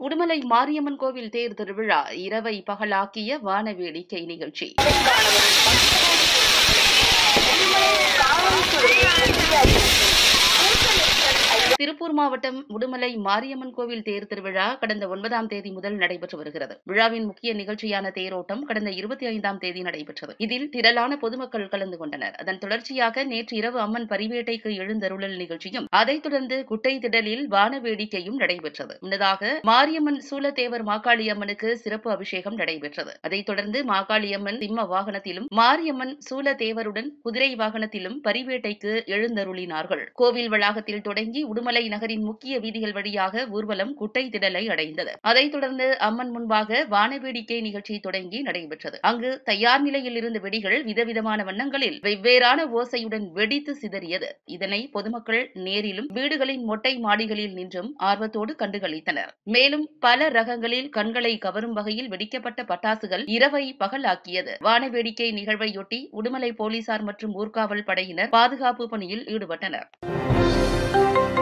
உடுமலை மாரியம்மன் கோவில் தேர் திருவிழா இரவை பகலாக்கிய வானவேடிக்கை நிகழ்ச்சி. திருப்பூர் மாவட்டம் உடுமலை மாரியம்மன் கோவில் தேர் திருவிழா கடந்த 9ஆம் தேதி முதல் நடைபெற்று வருகிறது. விழாவின் முக்கிய நிகழ்ச்சியான தேரோட்டம் கடந்த 25ஆம் தேதி நடைபெற்றது. இதில் திரளான பொதுமக்கள் கலந்து கொண்டனர். அதன் தொடர்ச்சியாக நேற்று இரவு அம்மன் பரிவேட்டைக்கு எழுந்தருளல் நிகழ்ச்சியும், அதைத் தொடர்ந்து குட்டை திடலில் வானவேடிக்கையும் நடைபெற்றது. முன்னதாக மாரியம்மன் சூலத்தேவர் மாகாளி அம்மனுக்கு சிறப்பு அபிஷேகம் நடைபெற்றது. அதைத் தொடர்ந்து மாகாளி அம்மன் சிம்ம வாகனத்திலும், மாரியம்மன் சூலத்தேவருடன் குதிரை வாகனத்திலும் பரிவேட்டைக்கு எழுந்தருளினார்கள். கோவில் வளாகத்தில் தொடங்கி உடுமலை நகரின் முக்கிய வீதிகள் வழியாக ஊர்வலம் குட்டை திடலை அடைந்தது. அதைத் தொடர்ந்து அம்மன் முன்பாக வானவேடிக்கை நிகழ்ச்சி தொடங்கி நடைபெற்றது. அங்கு தயார் நிலையில் இருந்த வெடிகள் விதவிதமான வண்ணங்களில் வெவ்வேறான ஓசையுடன் வெடித்து சிதறியது. இதனை பொதுமக்கள் நேரிலும் வீடுகளின் மொட்டை மாடிகளில் நின்றும் ஆர்வத்தோடு கண்டுகளித்தனர். மேலும் பல ரகங்களில் கண்களை கவரும் வகையில் வெடிக்கப்பட்ட பட்டாசுகள் இரவை பகலாக்கியது. வானவேடிக்கை நிகழ்வையொட்டி உடுமலை போலீசார் மற்றும் ஊர்காவல் படையினர் பாதுகாப்பு பணியில் ஈடுபட்டனர்.